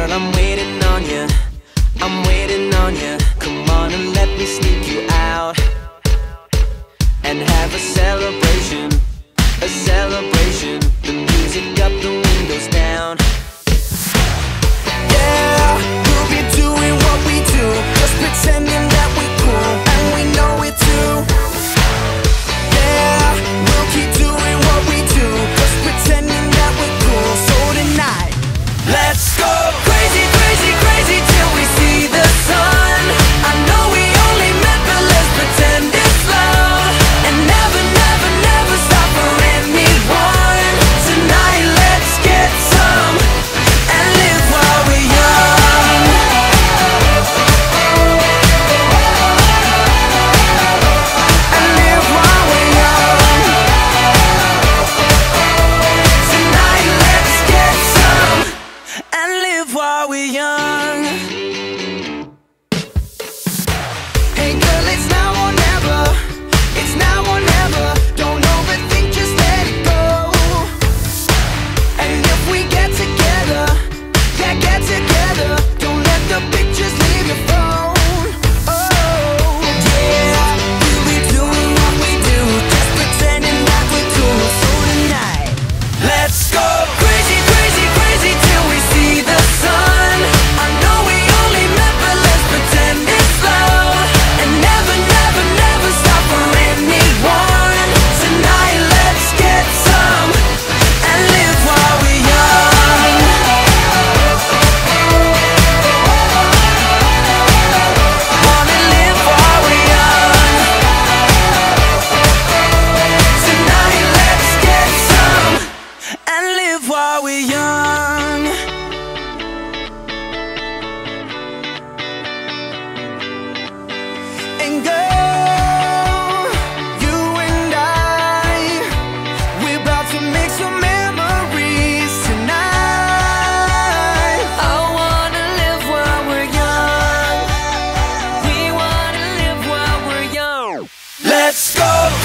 Girl, I'm waiting on you, I'm waiting on you. Come on and let me sneak you out and have a celebration, a celebration. The music up, the windows down. Yeah, we'll be doing what we do, just pretending that we're cool, and we know it too. Yeah, we'll keep doing what we do, just pretending that we're cool. So tonight, let's go crazy, crazy, crazy till we see the sun. I know we only met, but let's pretend it's love, and never, never, never stop for anyone. Tonight, let's get some and live while we're young. And live while we're young. Tonight, let's get some and live while we're young. Hey girl, it's now or never. It's now or never. Don't overthink, just let it go. And if we get together, yeah, get together. Don't let the pictures leave your phone. Oh, yeah, we'll be doing what we do, just pretending that we're cool. So tonight, let's go crazy, crazy, crazy till we see the sun. I know we only met, but let's pretend it's love, and never, never, never stop for anyone. Tonight, let's get some and live while we're young. Wanna live while we're young. Tonight, let's get some and live while we're young. And girl, you and we're about to make some memories tonight. I wanna live while we're young. We wanna live while we're young. Let's go